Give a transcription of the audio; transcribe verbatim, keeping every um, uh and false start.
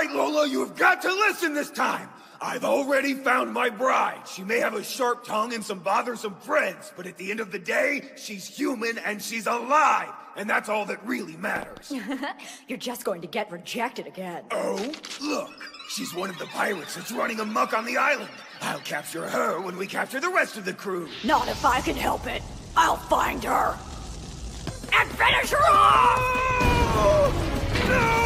right, Lola, you have got to listen this time. I've already found my bride. She may have a sharp tongue and some bothersome friends, but at the end of the day, she's human and she's alive. And that's all that really matters. You're just going to get rejected again. Oh, look. She's one of the pirates that's running amok on the island. I'll capture her when we capture the rest of the crew. Not if I can help it. I'll find her. And finish her off! No!